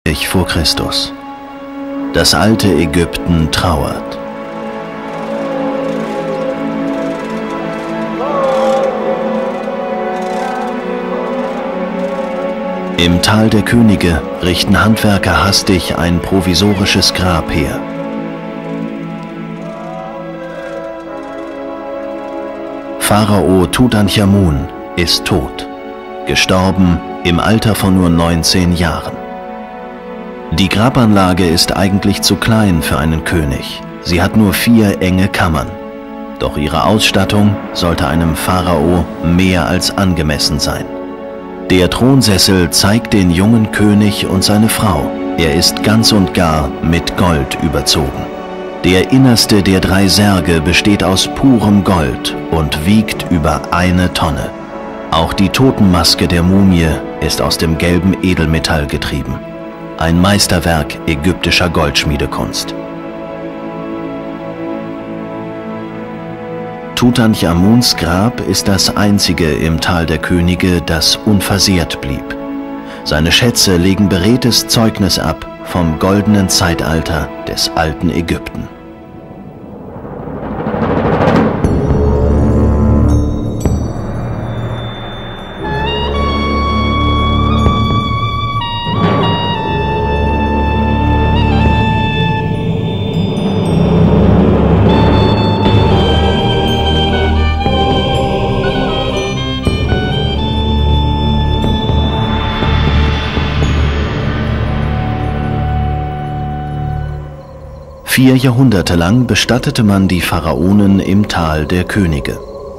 vor Christus. Das alte Ägypten trauert. Im Tal der Könige richten Handwerker hastig ein provisorisches Grab her. Pharao Tutanchamun ist tot, gestorben im Alter von nur 19 Jahren. Die Grabanlage ist eigentlich zu klein für einen König. Sie hat nur 4 enge Kammern. Doch ihre Ausstattung sollte einem Pharao mehr als angemessen sein. Der Thronsessel zeigt den jungen König und seine Frau. Er ist ganz und gar mit Gold überzogen. Der innerste der 3 Särge besteht aus purem Gold und wiegt über 1 Tonne. Auch die Totenmaske der Mumie ist aus dem gelben Edelmetall getrieben. Ein Meisterwerk ägyptischer Goldschmiedekunst. Tutanchamuns Grab ist das einzige im Tal der Könige, das unversehrt blieb. Seine Schätze legen beredtes Zeugnis ab vom goldenen Zeitalter des alten Ägypten. Vier Jahrhunderte lang bestattete man die Pharaonen im Tal der Könige.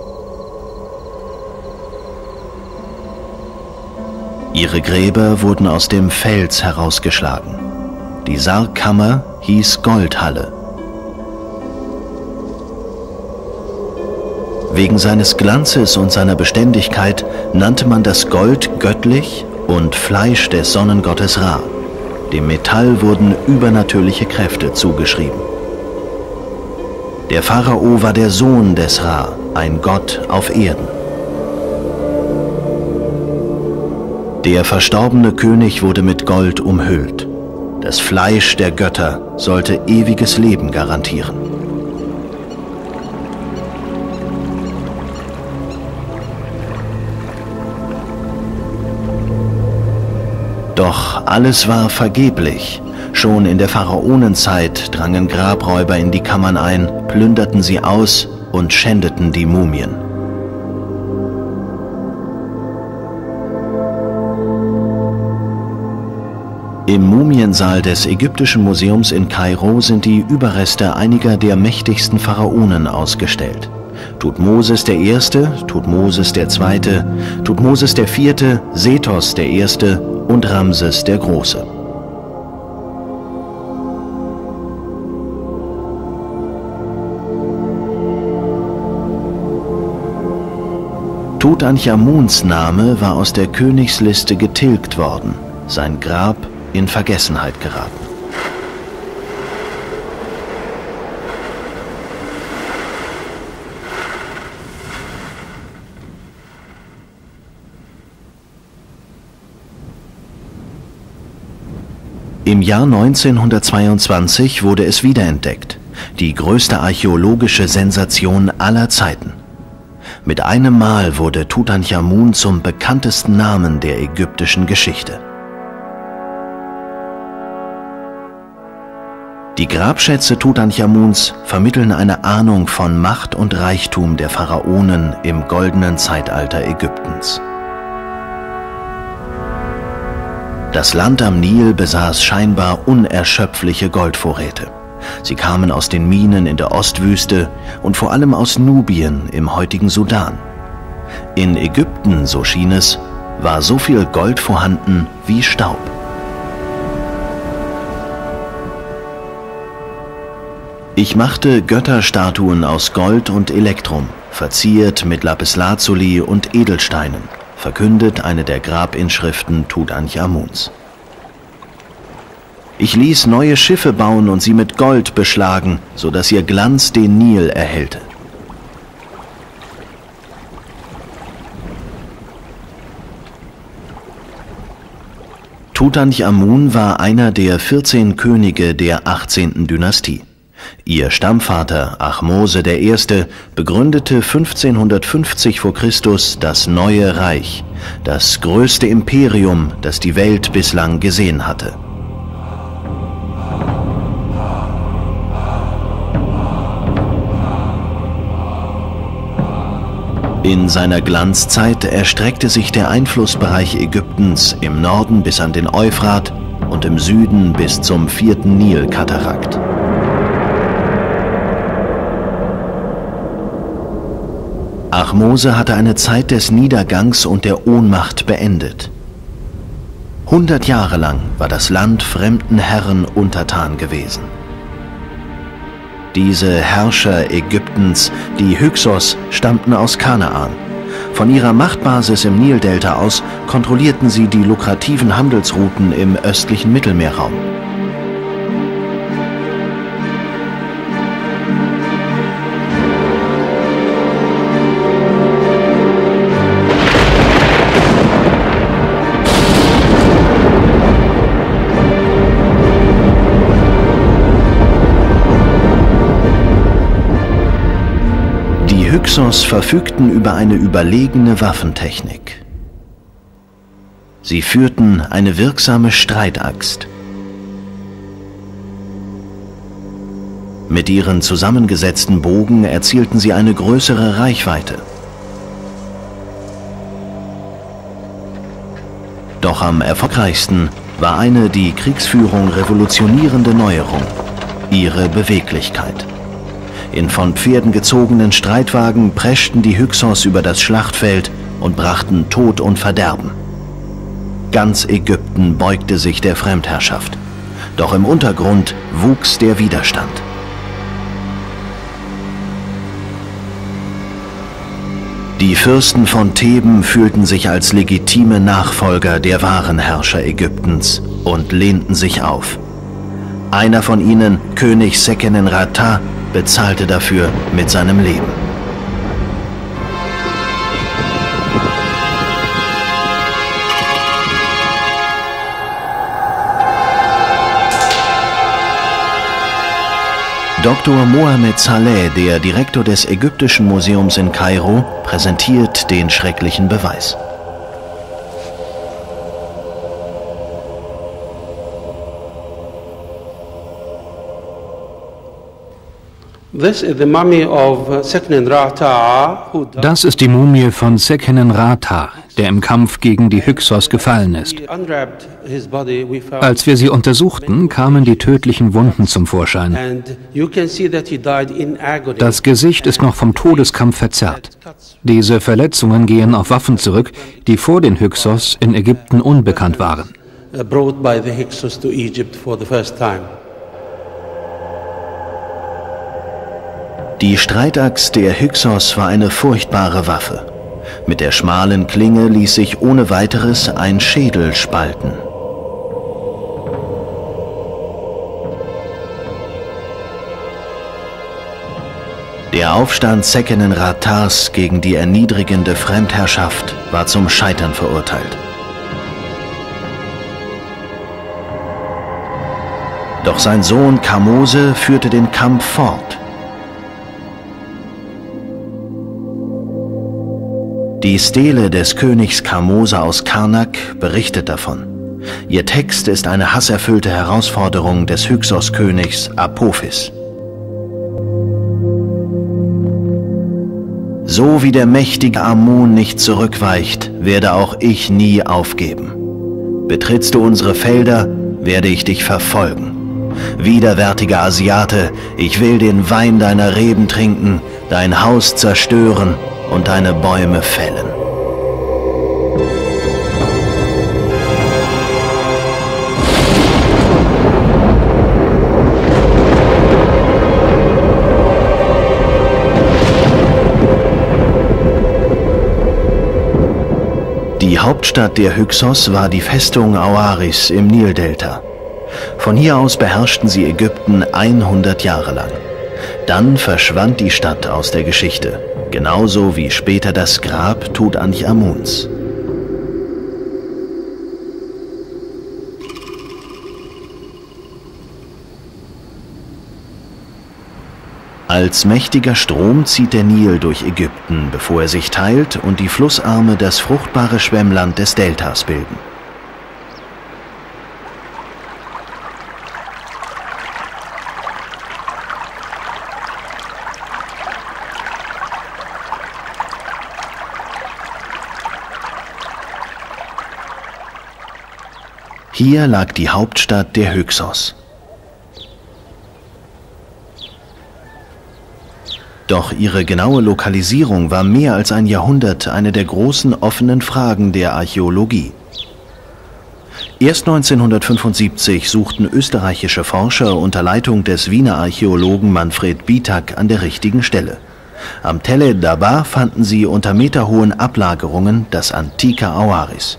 Ihre Gräber wurden aus dem Fels herausgeschlagen. Die Sargkammer hieß Goldhalle. Wegen seines Glanzes und seiner Beständigkeit nannte man das Gold göttlich und Fleisch des Sonnengottes Ra. Dem Metall wurden übernatürliche Kräfte zugeschrieben. Der Pharao war der Sohn des Ra, ein Gott auf Erden. Der verstorbene König wurde mit Gold umhüllt. Das Fleisch der Götter sollte ewiges Leben garantieren. Doch alles war vergeblich. Schon in der Pharaonenzeit drangen Grabräuber in die Kammern ein, plünderten sie aus und schändeten die Mumien. Im Mumiensaal des Ägyptischen Museums in Kairo sind die Überreste einiger der mächtigsten Pharaonen ausgestellt. Thutmosis I., Thutmosis II., Thutmosis IV., Sethos I. und Ramses der Große. Tutanchamuns Name war aus der Königsliste getilgt worden, sein Grab in Vergessenheit geraten. Im Jahr 1922 wurde es wiederentdeckt, die größte archäologische Sensation aller Zeiten. Mit einem Mal wurde Tutanchamun zum bekanntesten Namen der ägyptischen Geschichte. Die Grabschätze Tutanchamuns vermitteln eine Ahnung von Macht und Reichtum der Pharaonen im goldenen Zeitalter Ägyptens. Das Land am Nil besaß scheinbar unerschöpfliche Goldvorräte. Sie kamen aus den Minen in der Ostwüste und vor allem aus Nubien im heutigen Sudan. In Ägypten, so schien es, war so viel Gold vorhanden wie Staub. Ich machte Götterstatuen aus Gold und Elektrum, verziert mit Lapislazuli und Edelsteinen, verkündet eine der Grabinschriften Tutanchamuns. Ich ließ neue Schiffe bauen und sie mit Gold beschlagen, sodass ihr Glanz den Nil erhellte. Tutanchamun war einer der 14 Könige der 18. Dynastie. Ihr Stammvater Ahmose I. begründete 1550 v. Chr. das Neue Reich, das größte Imperium, das die Welt bislang gesehen hatte. In seiner Glanzzeit erstreckte sich der Einflussbereich Ägyptens im Norden bis an den Euphrat und im Süden bis zum 4. Nilkatarakt. Ahmose hatte eine Zeit des Niedergangs und der Ohnmacht beendet. 100 Jahre lang war das Land fremden Herren untertan gewesen. Diese Herrscher Ägyptens, die Hyksos, stammten aus Kanaan. Von ihrer Machtbasis im Nildelta aus kontrollierten sie die lukrativen Handelsrouten im östlichen Mittelmeerraum. Die Hyksos verfügten über eine überlegene Waffentechnik. Sie führten eine wirksame Streitaxt. Mit ihren zusammengesetzten Bogen erzielten sie eine größere Reichweite. Doch am erfolgreichsten war eine die Kriegsführung revolutionierende Neuerung: ihre Beweglichkeit. In von Pferden gezogenen Streitwagen preschten die Hyksos über das Schlachtfeld und brachten Tod und Verderben. Ganz Ägypten beugte sich der Fremdherrschaft. Doch im Untergrund wuchs der Widerstand. Die Fürsten von Theben fühlten sich als legitime Nachfolger der wahren Herrscher Ägyptens und lehnten sich auf. Einer von ihnen, König Seqenenrata, bezahlte dafür mit seinem Leben. Dr. Mohamed Saleh, der Direktor des Ägyptischen Museums in Kairo, präsentiert den schrecklichen Beweis. Das ist die Mumie von Seqenenrata, der im Kampf gegen die Hyksos gefallen ist. Als wir sie untersuchten, kamen die tödlichen Wunden zum Vorschein. Das Gesicht ist noch vom Todeskampf verzerrt. Diese Verletzungen gehen auf Waffen zurück, die vor den Hyksos in Ägypten unbekannt waren. Die Streitaxt der Hyksos war eine furchtbare Waffe. Mit der schmalen Klinge ließ sich ohne weiteres ein Schädel spalten. Der Aufstand Seqenenratas gegen die erniedrigende Fremdherrschaft war zum Scheitern verurteilt. Doch sein Sohn Kamose führte den Kampf fort. Die Stele des Königs Kamose aus Karnak berichtet davon. Ihr Text ist eine hasserfüllte Herausforderung des Hyksos-Königs Apophis. So wie der mächtige Amun nicht zurückweicht, werde auch ich nie aufgeben. Betrittst du unsere Felder, werde ich dich verfolgen. Widerwärtiger Asiate, ich will den Wein deiner Reben trinken, dein Haus zerstören und deine Bäume fällen. Die Hauptstadt der Hyksos war die Festung Awaris im Nildelta. Von hier aus beherrschten sie Ägypten 100 Jahre lang. Dann verschwand die Stadt aus der Geschichte, genauso wie später das Grab Tutanchamuns. Als mächtiger Strom zieht der Nil durch Ägypten, bevor er sich teilt und die Flussarme das fruchtbare Schwemmland des Deltas bilden. Hier lag die Hauptstadt der Hyksos. Doch ihre genaue Lokalisierung war mehr als ein Jahrhundert eine der großen offenen Fragen der Archäologie. Erst 1975 suchten österreichische Forscher unter Leitung des Wiener Archäologen Manfred Bietak an der richtigen Stelle. Am Telle d'Aba fanden sie unter meterhohen Ablagerungen das antike Aoaris.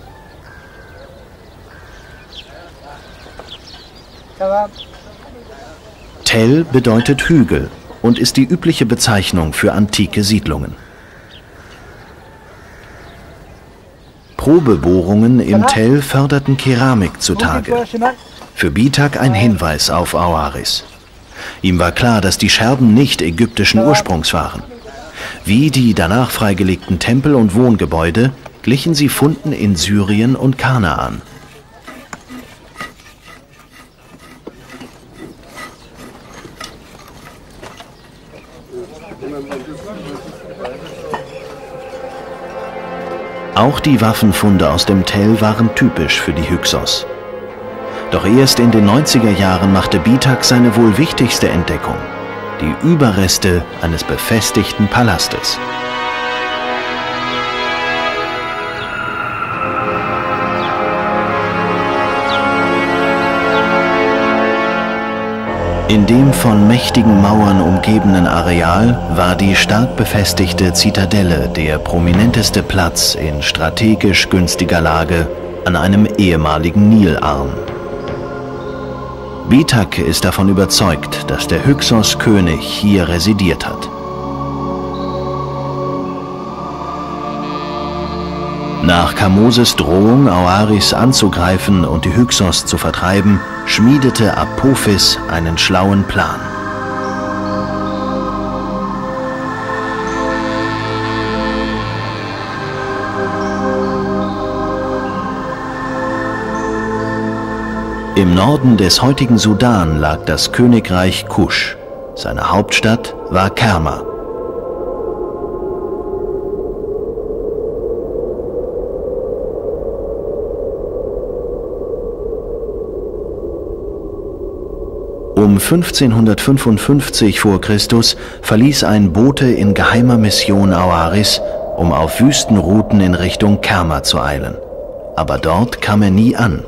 Tell bedeutet Hügel und ist die übliche Bezeichnung für antike Siedlungen. Probebohrungen im Tell förderten Keramik zutage. Für Bietak ein Hinweis auf Aoaris. Ihm war klar, dass die Scherben nicht ägyptischen Ursprungs waren. Wie die danach freigelegten Tempel und Wohngebäude glichen sie Funden in Syrien und Kanaan. Auch die Waffenfunde aus dem Tell waren typisch für die Hyksos. Doch erst in den 90er Jahren machte Bietak seine wohl wichtigste Entdeckung: die Überreste eines befestigten Palastes. In dem von mächtigen Mauern umgebenen Areal war die stark befestigte Zitadelle der prominenteste Platz in strategisch günstiger Lage an einem ehemaligen Nilarm. Bietak ist davon überzeugt, dass der Hyksos-König hier residiert hat. Nach Kamoses Drohung, Aoaris anzugreifen und die Hyksos zu vertreiben, schmiedete Apophis einen schlauen Plan. Im Norden des heutigen Sudan lag das Königreich Kusch. Seine Hauptstadt war Kerma. Um 1555 vor Christus verließ ein Bote in geheimer Mission Aoaris, um auf Wüstenrouten in Richtung Kerma zu eilen. Aber dort kam er nie an.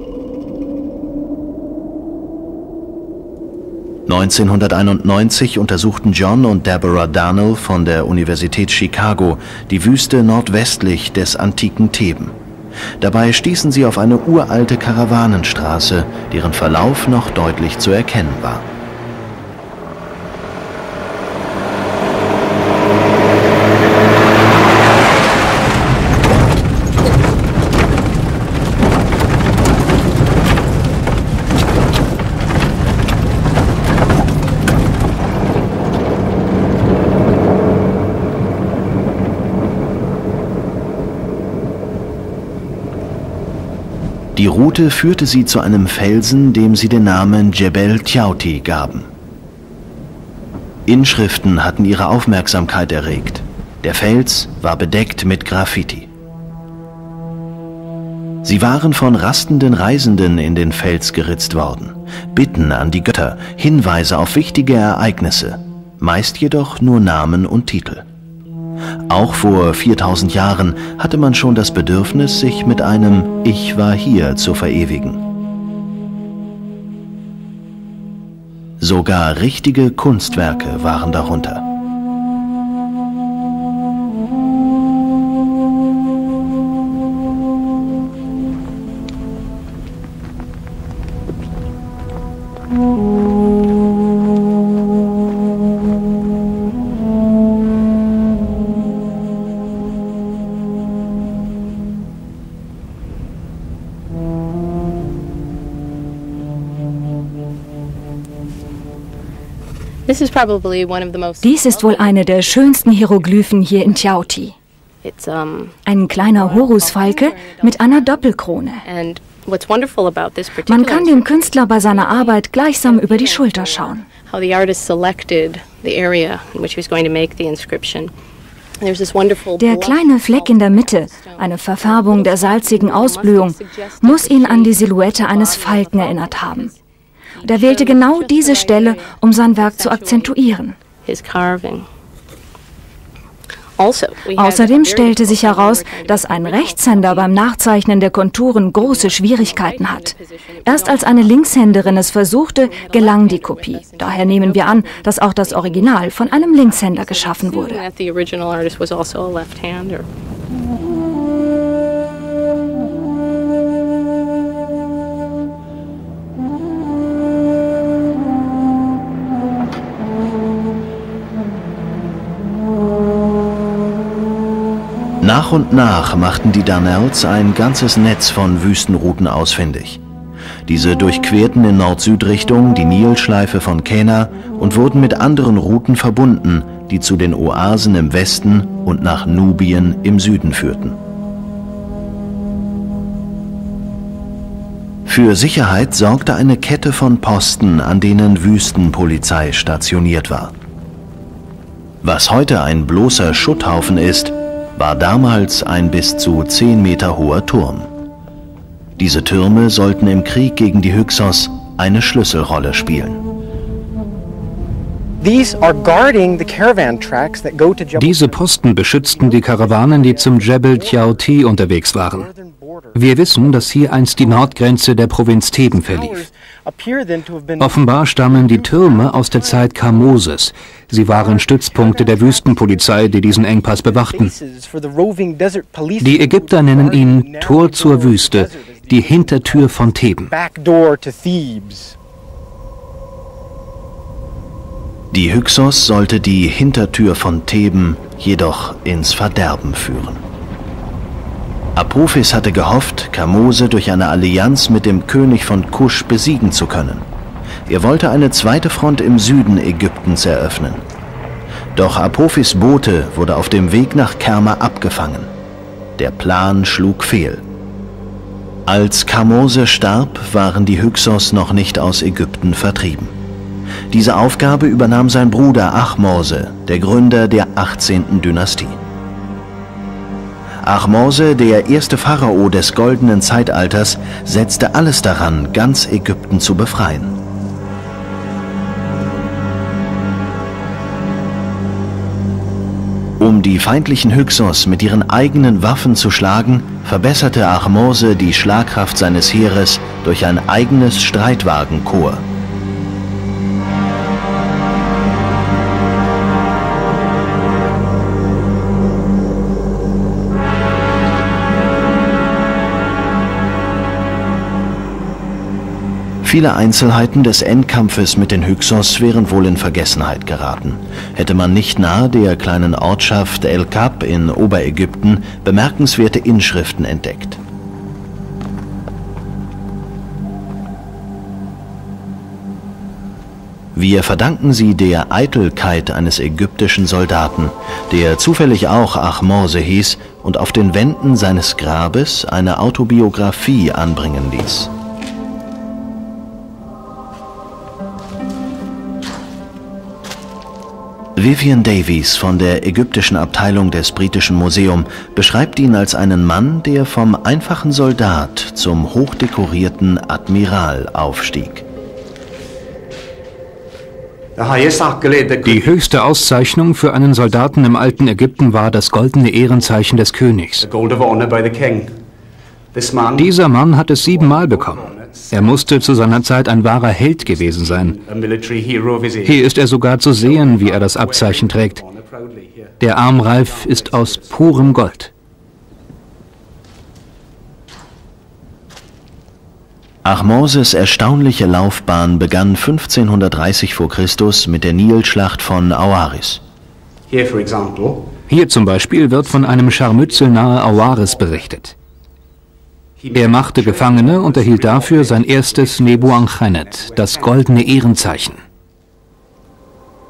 1991 untersuchten John und Deborah Darnell von der Universität Chicago die Wüste nordwestlich des antiken Theben. Dabei stießen sie auf eine uralte Karawanenstraße, deren Verlauf noch deutlich zu erkennen war. Die Route führte sie zu einem Felsen, dem sie den Namen Djebel Tiauti gaben. Inschriften hatten ihre Aufmerksamkeit erregt. Der Fels war bedeckt mit Graffiti. Sie waren von rastenden Reisenden in den Fels geritzt worden. Bitten an die Götter, Hinweise auf wichtige Ereignisse, meist jedoch nur Namen und Titel. Auch vor 4000 Jahren hatte man schon das Bedürfnis, sich mit einem „Ich war hier" zu verewigen. Sogar richtige Kunstwerke waren darunter. Dies ist wohl eine der schönsten Hieroglyphen hier in Tjauti. Ein kleiner Horusfalke mit einer Doppelkrone. Man kann dem Künstler bei seiner Arbeit gleichsam über die Schulter schauen. Der kleine Fleck in der Mitte, eine Verfärbung der salzigen Ausblühung, muss ihn an die Silhouette eines Falken erinnert haben. Und er wählte genau diese Stelle, um sein Werk zu akzentuieren. Außerdem stellte sich heraus, dass ein Rechtshänder beim Nachzeichnen der Konturen große Schwierigkeiten hat. Erst als eine Linkshänderin es versuchte, gelang die Kopie. Daher nehmen wir an, dass auch das Original von einem Linkshänder geschaffen wurde. Nach und nach machten die Darnells ein ganzes Netz von Wüstenrouten ausfindig. Diese durchquerten in Nord-Süd-Richtung die Nilschleife von Qena und wurden mit anderen Routen verbunden, die zu den Oasen im Westen und nach Nubien im Süden führten. Für Sicherheit sorgte eine Kette von Posten, an denen Wüstenpolizei stationiert war. Was heute ein bloßer Schutthaufen ist, war damals ein bis zu 10 Meter hoher Turm. Diese Türme sollten im Krieg gegen die Hyksos eine Schlüsselrolle spielen. Diese Posten beschützten die Karawanen, die zum Djebel Tjauti unterwegs waren. Wir wissen, dass hier einst die Nordgrenze der Provinz Theben verlief. Offenbar stammen die Türme aus der Zeit Kamoses. Sie waren Stützpunkte der Wüstenpolizei, die diesen Engpass bewachten. Die Ägypter nennen ihn Tor zur Wüste, die Hintertür von Theben. Die Hyksos sollte die Hintertür von Theben jedoch ins Verderben führen. Apophis hatte gehofft, Kamose durch eine Allianz mit dem König von Kusch besiegen zu können. Er wollte eine zweite Front im Süden Ägyptens eröffnen. Doch Apophis Bote wurde auf dem Weg nach Kerma abgefangen. Der Plan schlug fehl. Als Kamose starb, waren die Hyksos noch nicht aus Ägypten vertrieben. Diese Aufgabe übernahm sein Bruder Ahmose, der Gründer der 18. Dynastie. Ahmose, der erste Pharao des goldenen Zeitalters, setzte alles daran, ganz Ägypten zu befreien. Um die feindlichen Hyksos mit ihren eigenen Waffen zu schlagen, verbesserte Ahmose die Schlagkraft seines Heeres durch ein eigenes Streitwagenkorps. Viele Einzelheiten des Endkampfes mit den Hyksos wären wohl in Vergessenheit geraten, hätte man nicht nahe der kleinen Ortschaft El Kab in Oberägypten bemerkenswerte Inschriften entdeckt. Wir verdanken sie der Eitelkeit eines ägyptischen Soldaten, der zufällig auch Ahmose hieß und auf den Wänden seines Grabes eine Autobiografie anbringen ließ. Vivian Davies von der ägyptischen Abteilung des Britischen Museums beschreibt ihn als einen Mann, der vom einfachen Soldat zum hochdekorierten Admiral aufstieg. Die höchste Auszeichnung für einen Soldaten im alten Ägypten war das goldene Ehrenzeichen des Königs. Dieser Mann hat es 7-mal bekommen. Er musste zu seiner Zeit ein wahrer Held gewesen sein. Hier ist er sogar zu sehen, wie er das Abzeichen trägt. Der Armreif ist aus purem Gold. Ahmoses erstaunliche Laufbahn begann 1530 v. Chr. Mit der Nilschlacht von Awaris. Hier zum Beispiel wird von einem Scharmützel nahe Awaris berichtet. Er machte Gefangene und erhielt dafür sein erstes Nebuanchenet, das goldene Ehrenzeichen.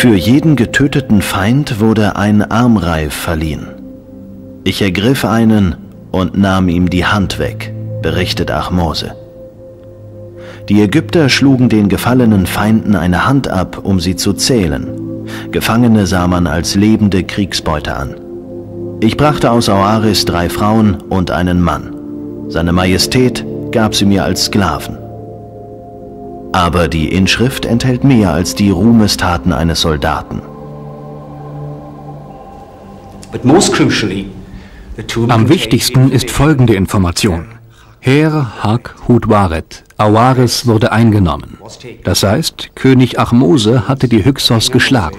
Für jeden getöteten Feind wurde ein Armreif verliehen. Ich ergriff einen und nahm ihm die Hand weg, berichtet Ahmose. Die Ägypter schlugen den gefallenen Feinden eine Hand ab, um sie zu zählen. Gefangene sah man als lebende Kriegsbeute an. Ich brachte aus Aoaris 3 Frauen und einen Mann. Seine Majestät gab sie mir als Sklaven. Aber die Inschrift enthält mehr als die Ruhmestaten eines Soldaten. Am wichtigsten ist folgende Information. Her Hak Hudwaret, Aoaris wurde eingenommen. Das heißt, König Ahmose hatte die Hyksos geschlagen.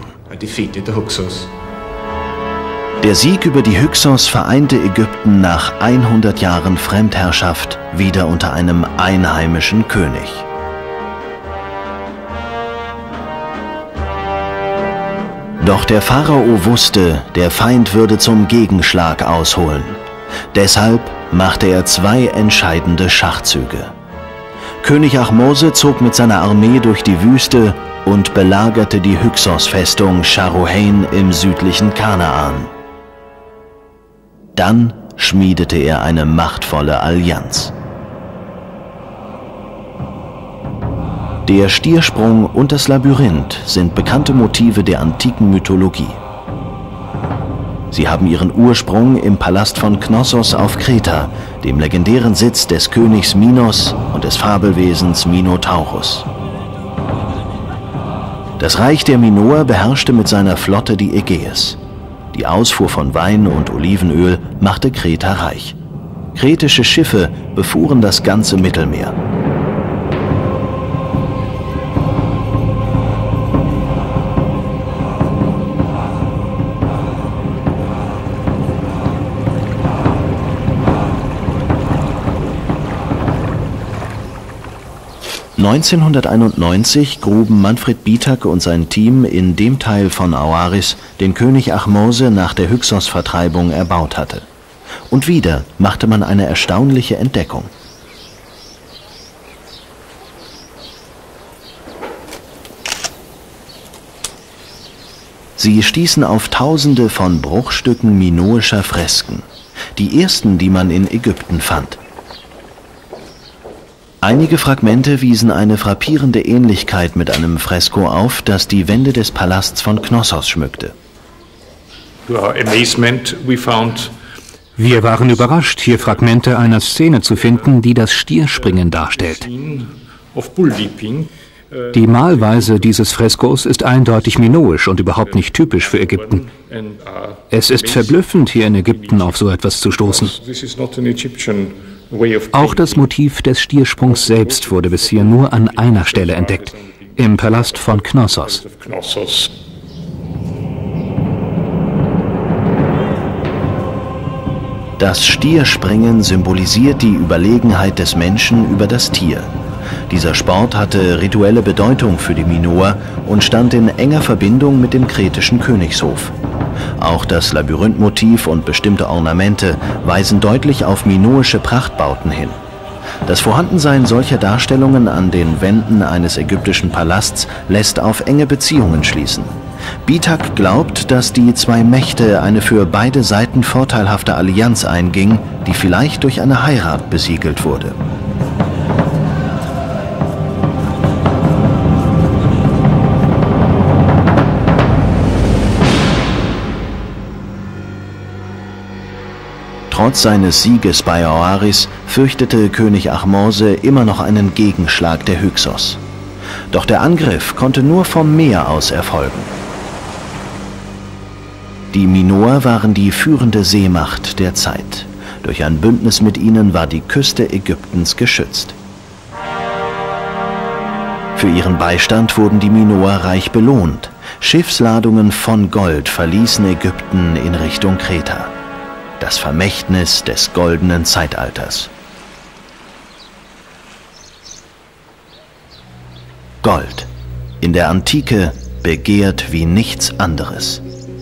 Der Sieg über die Hyksos vereinte Ägypten nach 100 Jahren Fremdherrschaft wieder unter einem einheimischen König. Doch der Pharao wusste, der Feind würde zum Gegenschlag ausholen. Deshalb machte er 2 entscheidende Schachzüge. König Ahmose zog mit seiner Armee durch die Wüste und belagerte die Hyksos-Festung Sharuhain im südlichen Kanaan. Dann schmiedete er eine machtvolle Allianz. Der Stiersprung und das Labyrinth sind bekannte Motive der antiken Mythologie. Sie haben ihren Ursprung im Palast von Knossos auf Kreta, dem legendären Sitz des Königs Minos und des Fabelwesens Minotaurus. Das Reich der Minoer beherrschte mit seiner Flotte die Ägäis. Die Ausfuhr von Wein und Olivenöl machte Kreta reich. Kretische Schiffe befuhren das ganze Mittelmeer. (1991) gruben Manfred Bitak und sein Team in dem Teil von Aoaris, den König Ahmose nach der Hyksos-Vertreibung erbaut hatte. Und wieder machte man eine erstaunliche Entdeckung. Sie stießen auf Tausende von Bruchstücken minoischer Fresken, die ersten, die man in Ägypten fand. Einige Fragmente wiesen eine frappierende Ähnlichkeit mit einem Fresko auf, das die Wände des Palasts von Knossos schmückte. Wir waren überrascht, hier Fragmente einer Szene zu finden, die das Stierspringen darstellt. Die Malweise dieses Freskos ist eindeutig minoisch und überhaupt nicht typisch für Ägypten. Es ist verblüffend, hier in Ägypten auf so etwas zu stoßen. Auch das Motiv des Stiersprungs selbst wurde bisher nur an einer Stelle entdeckt, im Palast von Knossos. Das Stierspringen symbolisiert die Überlegenheit des Menschen über das Tier. Dieser Sport hatte rituelle Bedeutung für die Minoer und stand in enger Verbindung mit dem kretischen Königshof. Auch das Labyrinthmotiv und bestimmte Ornamente weisen deutlich auf minoische Prachtbauten hin. Das Vorhandensein solcher Darstellungen an den Wänden eines ägyptischen Palasts lässt auf enge Beziehungen schließen. Bitak glaubt, dass die 2 Mächte eine für beide Seiten vorteilhafte Allianz einging, die vielleicht durch eine Heirat besiegelt wurde. Trotz seines Sieges bei Aoaris fürchtete König Ahmose immer noch einen Gegenschlag der Hyksos. Doch der Angriff konnte nur vom Meer aus erfolgen. Die Minoer waren die führende Seemacht der Zeit. Durch ein Bündnis mit ihnen war die Küste Ägyptens geschützt. Für ihren Beistand wurden die Minoer reich belohnt. Schiffsladungen von Gold verließen Ägypten in Richtung Kreta. Das Vermächtnis des goldenen Zeitalters. Gold, in der Antike begehrt wie nichts anderes.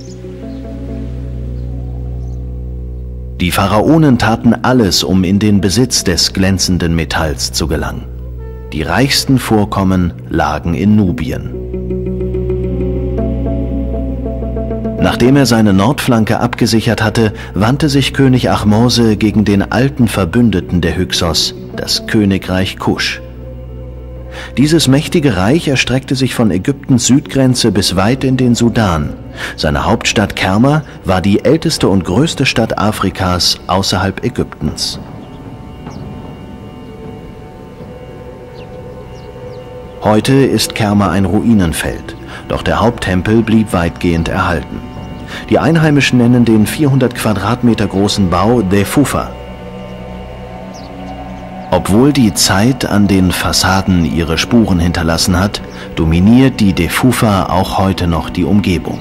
Die Pharaonen taten alles, um in den Besitz des glänzenden Metalls zu gelangen. Die reichsten Vorkommen lagen in Nubien. Nachdem er seine Nordflanke abgesichert hatte, wandte sich König Ahmose gegen den alten Verbündeten der Hyksos, das Königreich Kusch. Dieses mächtige Reich erstreckte sich von Ägyptens Südgrenze bis weit in den Sudan. Seine Hauptstadt Kerma war die älteste und größte Stadt Afrikas außerhalb Ägyptens. Heute ist Kerma ein Ruinenfeld, doch der Haupttempel blieb weitgehend erhalten. Die Einheimischen nennen den 400 Quadratmeter großen Bau Defufa. Obwohl die Zeit an den Fassaden ihre Spuren hinterlassen hat, dominiert die Defufa auch heute noch die Umgebung.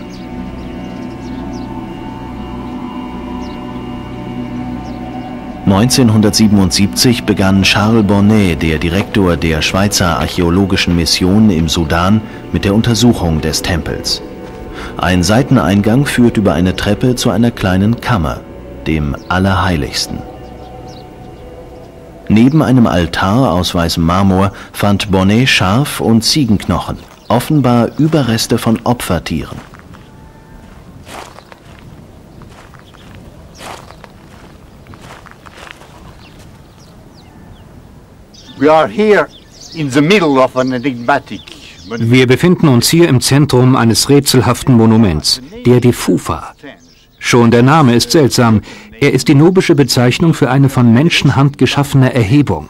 (1977) begann Charles Bonnet, der Direktor der Schweizer Archäologischen Mission im Sudan, mit der Untersuchung des Tempels. Ein Seiteneingang führt über eine Treppe zu einer kleinen Kammer, dem Allerheiligsten. Neben einem Altar aus weißem Marmor fand Bonnet Schaf- und Ziegenknochen, offenbar Überreste von Opfertieren. Wir befinden uns hier im Zentrum eines rätselhaften Monuments, der Defufa. Schon der Name ist seltsam. Er ist die nubische Bezeichnung für eine von Menschenhand geschaffene Erhebung.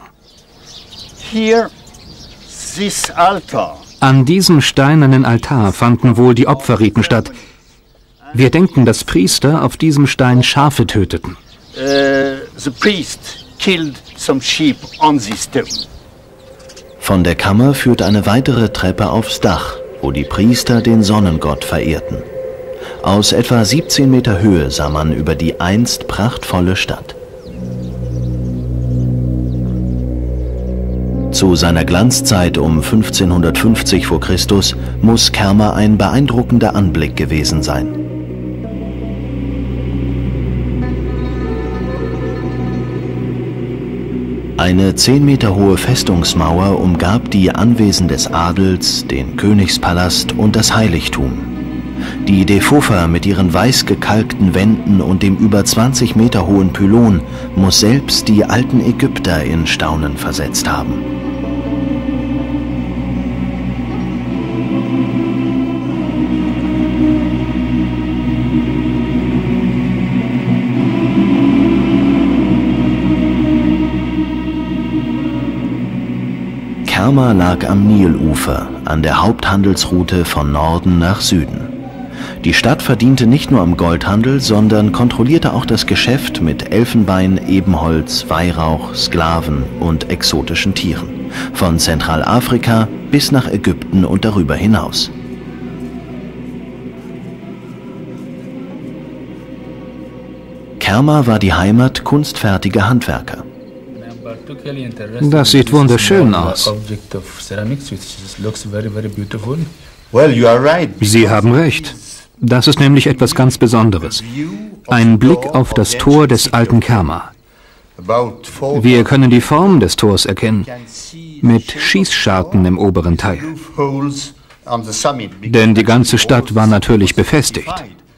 An diesem steinernen Altar fanden wohl die Opferriten statt. Wir denken, dass Priester auf diesem Stein Schafe töteten. Von der Kammer führt eine weitere Treppe aufs Dach, wo die Priester den Sonnengott verehrten. Aus etwa 17 Meter Höhe sah man über die einst prachtvolle Stadt. Zu seiner Glanzzeit um 1550 v. Chr. muss Kerma ein beeindruckender Anblick gewesen sein. Eine 10 Meter hohe Festungsmauer umgab die Anwesen des Adels, den Königspalast und das Heiligtum. Die Defufa mit ihren weiß gekalkten Wänden und dem über 20 Meter hohen Pylon muss selbst die alten Ägypter in Staunen versetzt haben. Kerma lag am Nilufer, an der Haupthandelsroute von Norden nach Süden. Die Stadt verdiente nicht nur am Goldhandel, sondern kontrollierte auch das Geschäft mit Elfenbein, Ebenholz, Weihrauch, Sklaven und exotischen Tieren. Von Zentralafrika bis nach Ägypten und darüber hinaus. Kerma war die Heimat kunstfertiger Handwerker. Das sieht wunderschön aus. Sie haben recht. Das ist nämlich etwas ganz Besonderes. Ein Blick auf das Tor des alten Kerma. Wir können die Form des Tors erkennen, mit Schießscharten im oberen Teil. Denn die ganze Stadt war natürlich befestigt.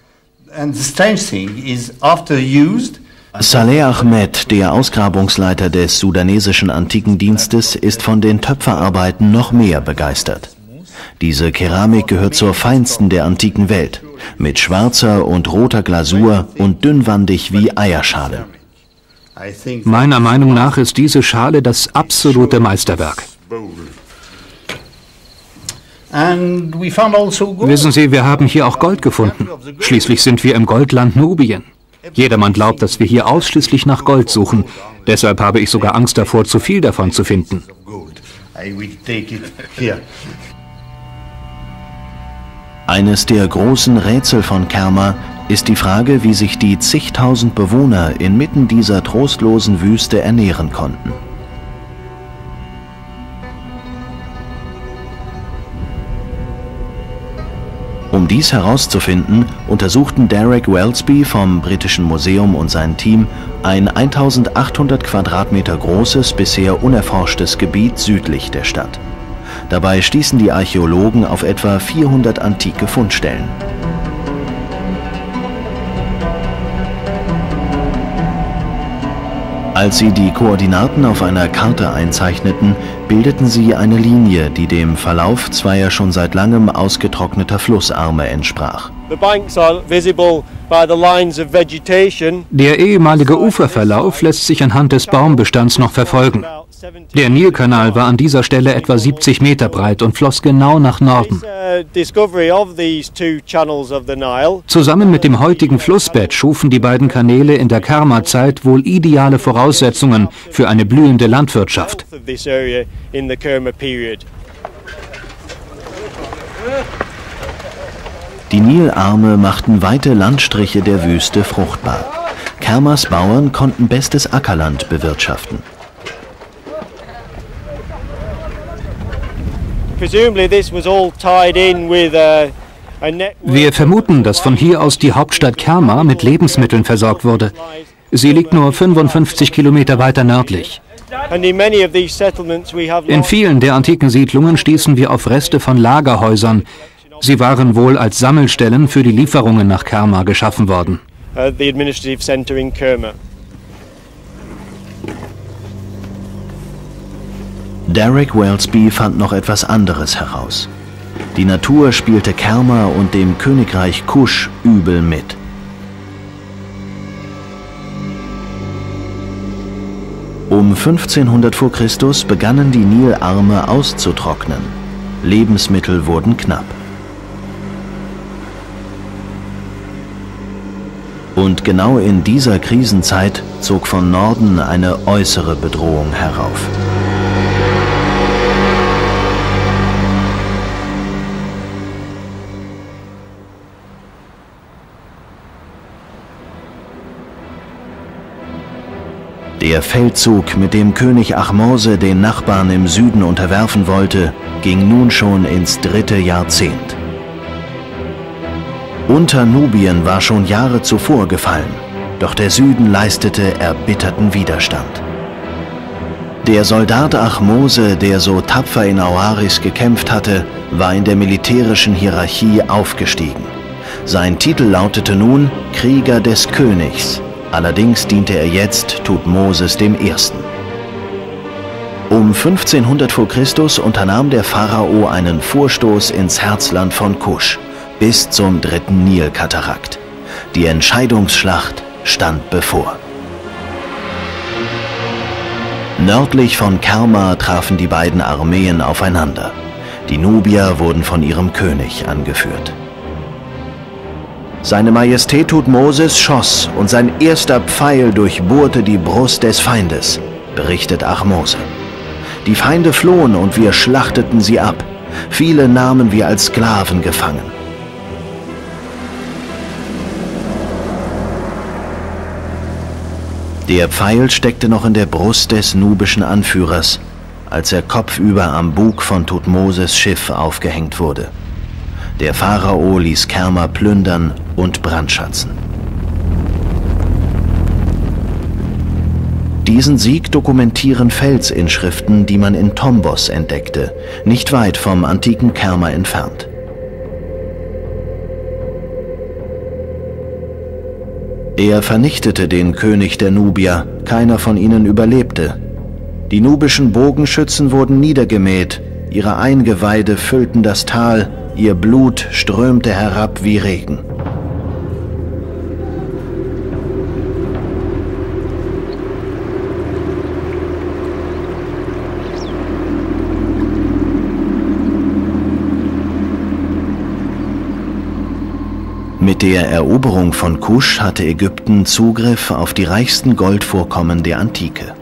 Saleh Ahmed, der Ausgrabungsleiter des sudanesischen Antikendienstes, ist von den Töpferarbeiten noch mehr begeistert. Diese Keramik gehört zur feinsten der antiken Welt, mit schwarzer und roter Glasur und dünnwandig wie Eierschalen. Meiner Meinung nach ist diese Schale das absolute Meisterwerk. Wissen Sie, wir haben hier auch Gold gefunden. Schließlich sind wir im Goldland Nubien. Jedermann glaubt, dass wir hier ausschließlich nach Gold suchen. Deshalb habe ich sogar Angst davor, zu viel davon zu finden. Eines der großen Rätsel von Kerma ist die Frage, wie sich die zigtausend Bewohner inmitten dieser trostlosen Wüste ernähren konnten. Um dies herauszufinden, untersuchten Derek Welsby vom Britischen Museum und sein Team ein 1800 Quadratmeter großes, bisher unerforschtes Gebiet südlich der Stadt. Dabei stießen die Archäologen auf etwa 400 antike Fundstellen. Als sie die Koordinaten auf einer Karte einzeichneten, bildeten sie eine Linie, die dem Verlauf zweier schon seit langem ausgetrockneter Flussarme entsprach. Der ehemalige Uferverlauf lässt sich anhand des Baumbestands noch verfolgen. Der Nilkanal war an dieser Stelle etwa 70 Meter breit und floss genau nach Norden. Zusammen mit dem heutigen Flussbett schufen die beiden Kanäle in der Kerma-Zeit wohl ideale Voraussetzungen für eine blühende Landwirtschaft. Die Nilarme machten weite Landstriche der Wüste fruchtbar. Kermas Bauern konnten bestes Ackerland bewirtschaften. Wir vermuten, dass von hier aus die Hauptstadt Kerma mit Lebensmitteln versorgt wurde. Sie liegt nur 55 Kilometer weiter nördlich. In vielen der antiken Siedlungen stießen wir auf Reste von Lagerhäusern. Sie waren wohl als Sammelstellen für die Lieferungen nach Kerma geschaffen worden. Derek Welsby fand noch etwas anderes heraus. Die Natur spielte Kerma und dem Königreich Kusch übel mit. Um 1500 vor Christus begannen die Nilarme auszutrocknen. Lebensmittel wurden knapp. Und genau in dieser Krisenzeit zog von Norden eine äußere Bedrohung herauf. Der Feldzug, mit dem König Ahmose den Nachbarn im Süden unterwerfen wollte, ging nun schon ins 3. Jahrzehnt. Unternubien war schon Jahre zuvor gefallen, doch der Süden leistete erbitterten Widerstand. Der Soldat Ahmose, der so tapfer in Awaris gekämpft hatte, war in der militärischen Hierarchie aufgestiegen. Sein Titel lautete nun Krieger des Königs. Allerdings diente er jetzt Thutmosis I. Um 1500 vor Christus unternahm der Pharao einen Vorstoß ins Herzland von Kusch, bis zum 3. Nilkatarakt. Die Entscheidungsschlacht stand bevor. Nördlich von Kerma trafen die beiden Armeen aufeinander. Die Nubier wurden von ihrem König angeführt. Seine Majestät Thutmosis schoss und sein erster Pfeil durchbohrte die Brust des Feindes, berichtet Ahmose. Die Feinde flohen und wir schlachteten sie ab. Viele nahmen wir als Sklaven gefangen. Der Pfeil steckte noch in der Brust des nubischen Anführers, als er kopfüber am Bug von Thutmoses Schiff aufgehängt wurde. Der Pharao ließ Kerma plündern und brandschatzen. Diesen Sieg dokumentieren Felsinschriften, die man in Tombos entdeckte, nicht weit vom antiken Kerma entfernt. Er vernichtete den König der Nubier, keiner von ihnen überlebte. Die nubischen Bogenschützen wurden niedergemäht, ihre Eingeweide füllten das Tal, ihr Blut strömte herab wie Regen. Mit der Eroberung von Kusch hatte Ägypten Zugriff auf die reichsten Goldvorkommen der Antike.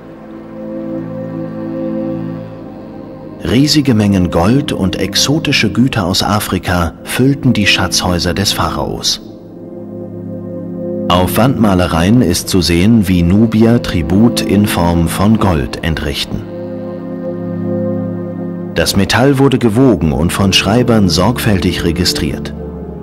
Riesige Mengen Gold und exotische Güter aus Afrika füllten die Schatzhäuser des Pharaos. Auf Wandmalereien ist zu sehen, wie Nubier Tribut in Form von Gold entrichten. Das Metall wurde gewogen und von Schreibern sorgfältig registriert.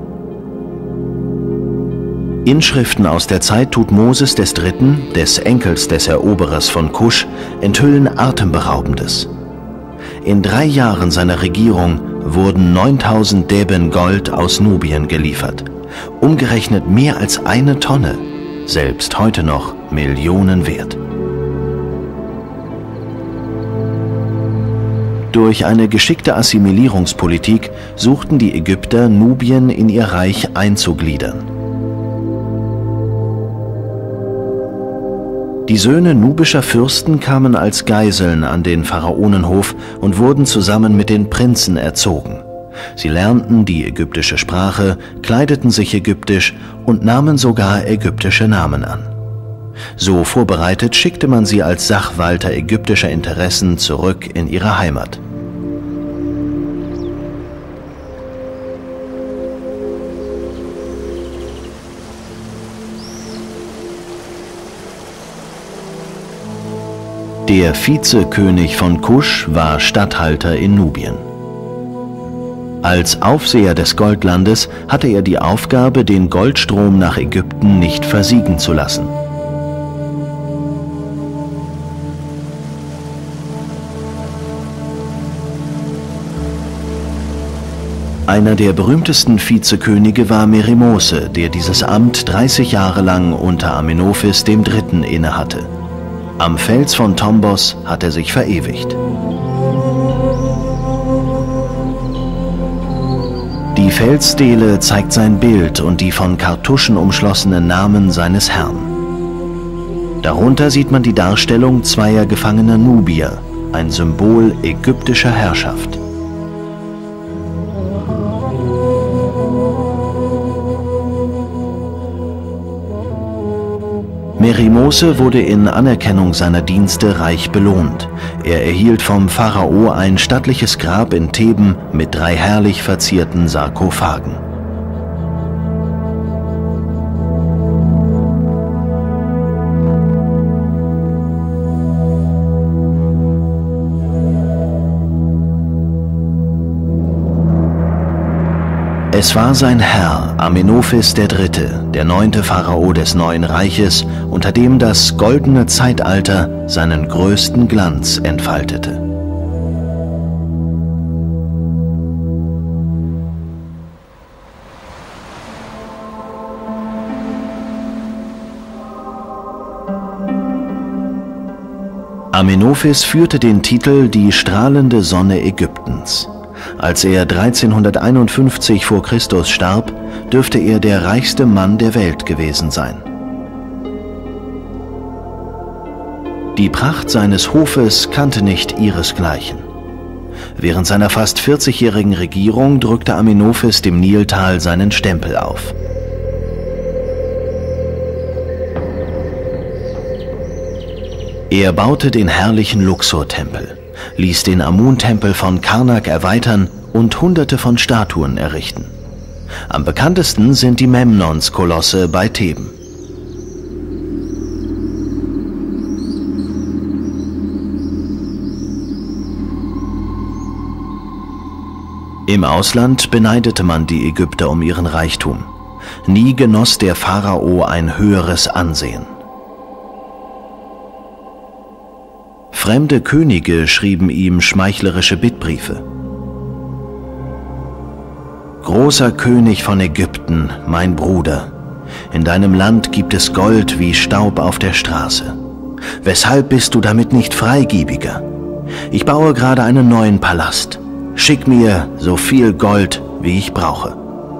Inschriften aus der Zeit Thutmosis III., des Enkels des Eroberers von Kusch, enthüllen Atemberaubendes. In 3 Jahren seiner Regierung wurden 9000 Deben Gold aus Nubien geliefert. Umgerechnet mehr als 1 Tonne, selbst heute noch Millionen wert. Durch eine geschickte Assimilierungspolitik suchten die Ägypter, Nubien in ihr Reich einzugliedern. Die Söhne nubischer Fürsten kamen als Geiseln an den Pharaonenhof und wurden zusammen mit den Prinzen erzogen. Sie lernten die ägyptische Sprache, kleideten sich ägyptisch und nahmen sogar ägyptische Namen an. So vorbereitet schickte man sie als Sachwalter ägyptischer Interessen zurück in ihre Heimat. Der Vizekönig von Kusch war Statthalter in Nubien. Als Aufseher des Goldlandes hatte er die Aufgabe, den Goldstrom nach Ägypten nicht versiegen zu lassen. Einer der berühmtesten Vizekönige war Merimose, der dieses Amt 30 Jahre lang unter Amenophis III. Innehatte. Am Fels von Tombos hat er sich verewigt. Die Felsstele zeigt sein Bild und die von Kartuschen umschlossenen Namen seines Herrn. Darunter sieht man die Darstellung zweier gefangener Nubier, ein Symbol ägyptischer Herrschaft. Merimose wurde in Anerkennung seiner Dienste reich belohnt. Er erhielt vom Pharao ein stattliches Grab in Theben mit 3 herrlich verzierten Sarkophagen. Es war sein Herr, Amenophis III., der 9. Pharao des neuen Reiches, unter dem das goldene Zeitalter seinen größten Glanz entfaltete. Amenophis führte den Titel Die strahlende Sonne Ägyptens. Als er 1351 vor Christus starb, dürfte er der reichste Mann der Welt gewesen sein. Die Pracht seines Hofes kannte nicht ihresgleichen. Während seiner fast 40-jährigen Regierung drückte Amenophis dem Niltal seinen Stempel auf. Er baute den herrlichen Luxor-Tempel, ließ den Amun-Tempel von Karnak erweitern und Hunderte von Statuen errichten. Am bekanntesten sind die Memnons-Kolosse bei Theben. Im Ausland beneidete man die Ägypter um ihren Reichtum. Nie genoss der Pharao ein höheres Ansehen. Fremde Könige schrieben ihm schmeichlerische Bittbriefe. Großer König von Ägypten, mein Bruder, in deinem Land gibt es Gold wie Staub auf der Straße. Weshalb bist du damit nicht freigebiger? Ich baue gerade einen neuen Palast. Schick mir so viel Gold, wie ich brauche.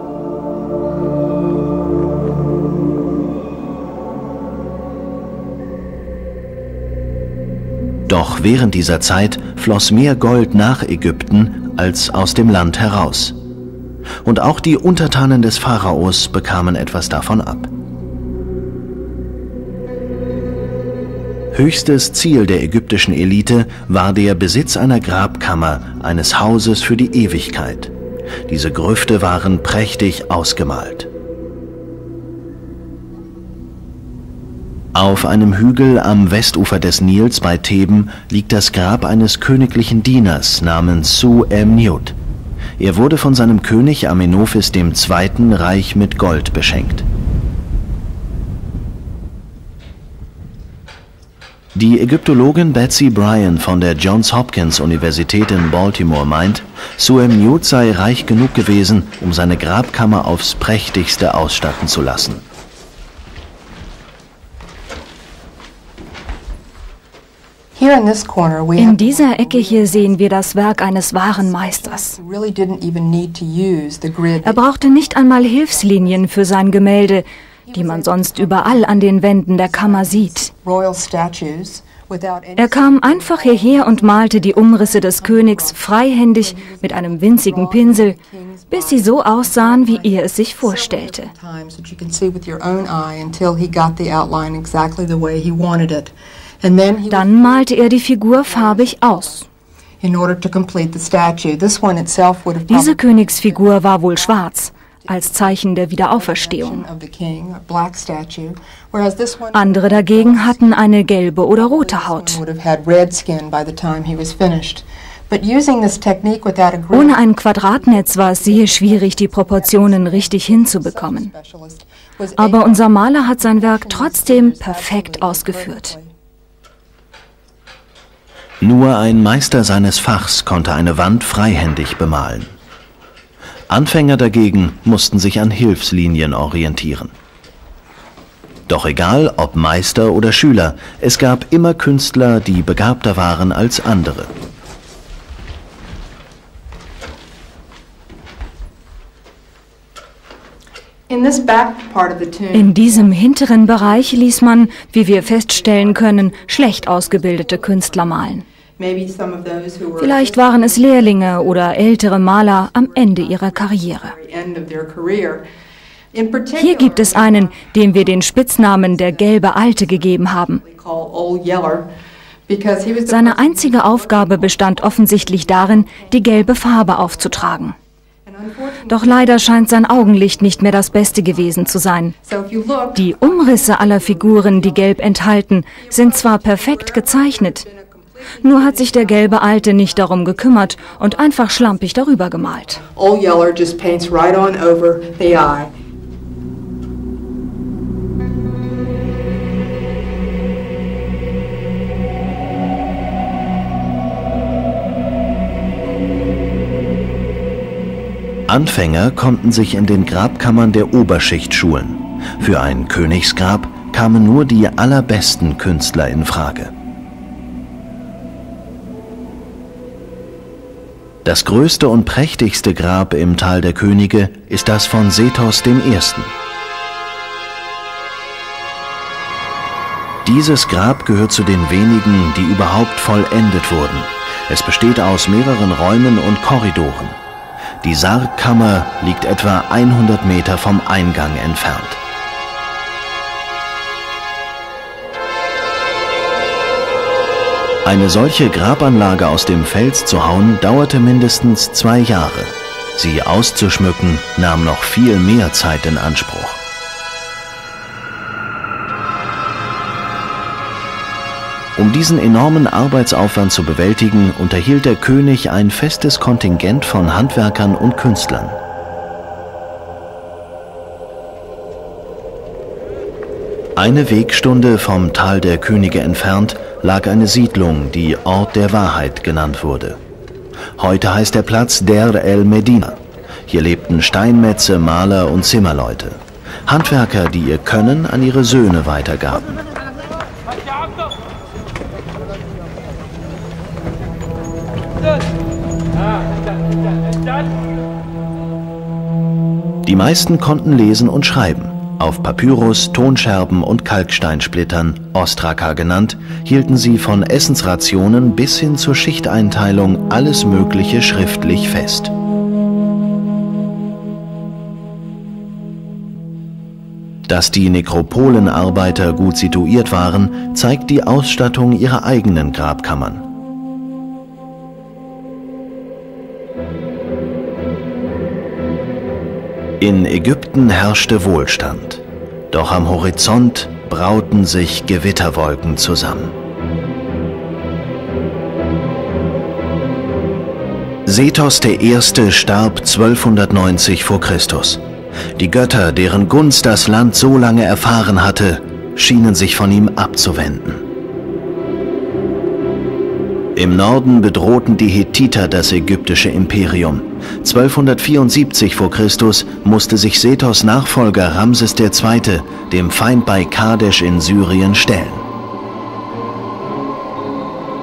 Doch während dieser Zeit floss mehr Gold nach Ägypten als aus dem Land heraus. Und auch die Untertanen des Pharaos bekamen etwas davon ab. Höchstes Ziel der ägyptischen Elite war der Besitz einer Grabkammer, eines Hauses für die Ewigkeit. Diese Grüfte waren prächtig ausgemalt. Auf einem Hügel am Westufer des Nils bei Theben liegt das Grab eines königlichen Dieners namens Su-em-Niut. Er wurde von seinem König Amenophis II. Reich mit Gold beschenkt. Die Ägyptologin Betsy Bryan von der Johns Hopkins Universität in Baltimore meint, Su-em-Niut sei reich genug gewesen, um seine Grabkammer aufs Prächtigste ausstatten zu lassen. In dieser Ecke hier sehen wir das Werk eines wahren Meisters. Er brauchte nicht einmal Hilfslinien für sein Gemälde, die man sonst überall an den Wänden der Kammer sieht. Er kam einfach hierher und malte die Umrisse des Königs freihändig mit einem winzigen Pinsel, bis sie so aussahen, wie er es sich vorstellte. Dann malte er die Figur farbig aus. Diese Königsfigur war wohl schwarz, als Zeichen der Wiederauferstehung. Andere dagegen hatten eine gelbe oder rote Haut. Ohne ein Quadratnetz war es sehr schwierig, die Proportionen richtig hinzubekommen. Aber unser Maler hat sein Werk trotzdem perfekt ausgeführt. Nur ein Meister seines Fachs konnte eine Wand freihändig bemalen. Anfänger dagegen mussten sich an Hilfslinien orientieren. Doch egal, ob Meister oder Schüler, es gab immer Künstler, die begabter waren als andere. In diesem hinteren Bereich ließ man, wie wir feststellen können, schlecht ausgebildete Künstler malen. Vielleicht waren es Lehrlinge oder ältere Maler am Ende ihrer Karriere. Hier gibt es einen, dem wir den Spitznamen der gelbe Alte gegeben haben. Seine einzige Aufgabe bestand offensichtlich darin, die gelbe Farbe aufzutragen. Doch leider scheint sein Augenlicht nicht mehr das Beste gewesen zu sein. Die Umrisse aller Figuren, die Gelb enthalten, sind zwar perfekt gezeichnet, nur hat sich der gelbe Alte nicht darum gekümmert und einfach schlampig darüber gemalt. Old Yeller just paints right on over the eye. Anfänger konnten sich in den Grabkammern der Oberschicht schulen. Für ein Königsgrab kamen nur die allerbesten Künstler in Frage. Das größte und prächtigste Grab im Tal der Könige ist das von Sethos I. Dieses Grab gehört zu den wenigen, die überhaupt vollendet wurden. Es besteht aus mehreren Räumen und Korridoren. Die Sargkammer liegt etwa 100 Meter vom Eingang entfernt. Eine solche Grabanlage aus dem Fels zu hauen, dauerte mindestens 2 Jahre. Sie auszuschmücken, nahm noch viel mehr Zeit in Anspruch. Um diesen enormen Arbeitsaufwand zu bewältigen, unterhielt der König ein festes Kontingent von Handwerkern und Künstlern. Eine Wegstunde vom Tal der Könige entfernt lag eine Siedlung, die Ort der Wahrheit genannt wurde. Heute heißt der Platz Der el Medina. Hier lebten Steinmetze, Maler und Zimmerleute. Handwerker, die ihr Können an ihre Söhne weitergaben. Die meisten konnten lesen und schreiben. Auf Papyrus, Tonscherben und Kalksteinsplittern, Ostraka genannt, hielten sie von Essensrationen bis hin zur Schichteinteilung alles Mögliche schriftlich fest. Dass die Nekropolenarbeiter gut situiert waren, zeigt die Ausstattung ihrer eigenen Grabkammern. In Ägypten herrschte Wohlstand, doch am Horizont brauten sich Gewitterwolken zusammen. Sethos I. starb 1290 vor Christus. Die Götter, deren Gunst das Land so lange erfahren hatte, schienen sich von ihm abzuwenden. Im Norden bedrohten die Hethiter das ägyptische Imperium. 1274 vor Christus musste sich Sethos Nachfolger Ramses II. Dem Feind bei Kadesh in Syrien stellen.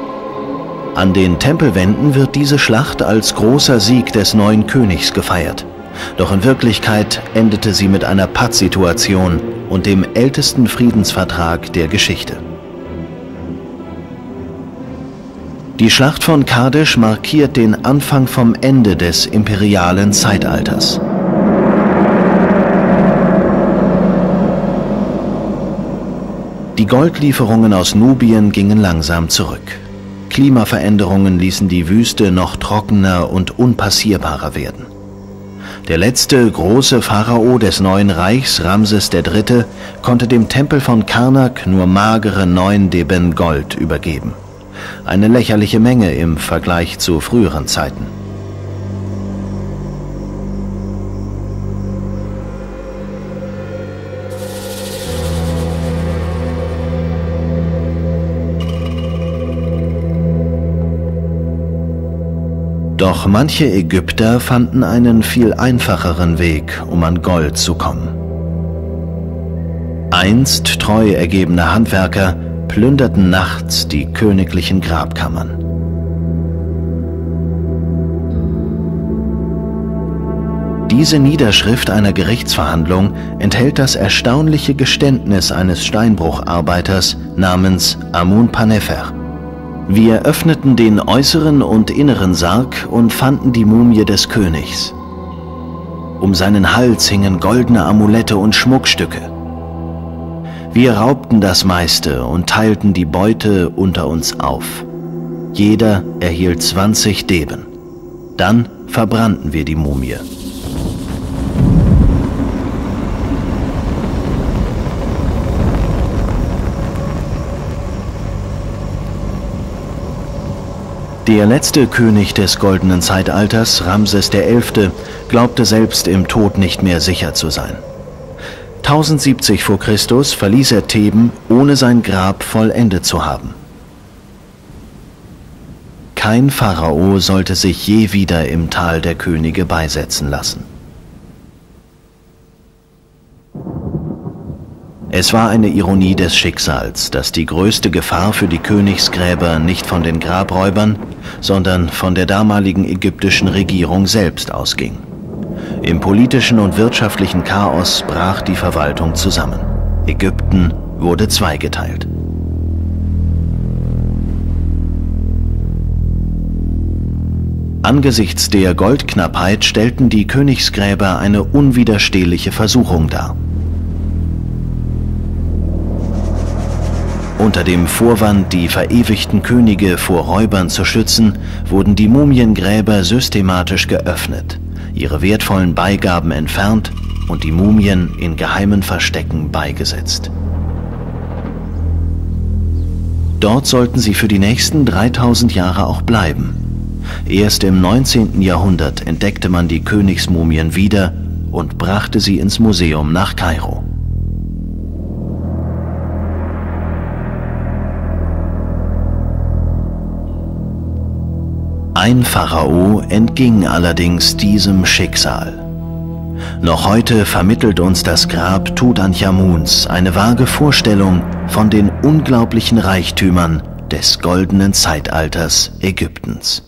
An den Tempelwänden wird diese Schlacht als großer Sieg des neuen Königs gefeiert. Doch in Wirklichkeit endete sie mit einer Pattsituation und dem ältesten Friedensvertrag der Geschichte. Die Schlacht von Kadesh markiert den Anfang vom Ende des imperialen Zeitalters. Die Goldlieferungen aus Nubien gingen langsam zurück. Klimaveränderungen ließen die Wüste noch trockener und unpassierbarer werden. Der letzte große Pharao des neuen Reichs, Ramses III., konnte dem Tempel von Karnak nur magere 9 Deben Gold übergeben. Eine lächerliche Menge im Vergleich zu früheren Zeiten. Doch manche Ägypter fanden einen viel einfacheren Weg, um an Gold zu kommen. Einst treu ergebene Handwerker plünderten nachts die königlichen Grabkammern. Diese Niederschrift einer Gerichtsverhandlung enthält das erstaunliche Geständnis eines Steinbrucharbeiters namens Amun-Panefer. Wir öffneten den äußeren und inneren Sarg und fanden die Mumie des Königs. Um seinen Hals hingen goldene Amulette und Schmuckstücke. Wir raubten das meiste und teilten die Beute unter uns auf. Jeder erhielt 20 Deben. Dann verbrannten wir die Mumie. Der letzte König des goldenen Zeitalters, Ramses XI., glaubte selbst im Tod nicht mehr sicher zu sein. 1070 vor Christus verließ er Theben, ohne sein Grab vollendet zu haben. Kein Pharao sollte sich je wieder im Tal der Könige beisetzen lassen. Es war eine Ironie des Schicksals, dass die größte Gefahr für die Königsgräber nicht von den Grabräubern, sondern von der damaligen ägyptischen Regierung selbst ausging. Im politischen und wirtschaftlichen Chaos brach die Verwaltung zusammen. Ägypten wurde zweigeteilt. Angesichts der Goldknappheit stellten die Königsgräber eine unwiderstehliche Versuchung dar. Unter dem Vorwand, die verewigten Könige vor Räubern zu schützen, wurden die Mumiengräber systematisch geöffnet, ihre wertvollen Beigaben entfernt und die Mumien in geheimen Verstecken beigesetzt. Dort sollten sie für die nächsten 3000 Jahre auch bleiben. Erst im 19. Jahrhundert entdeckte man die Königsmumien wieder und brachte sie ins Museum nach Kairo. Ein Pharao entging allerdings diesem Schicksal. Noch heute vermittelt uns das Grab Tutanchamuns eine vage Vorstellung von den unglaublichen Reichtümern des goldenen Zeitalters Ägyptens.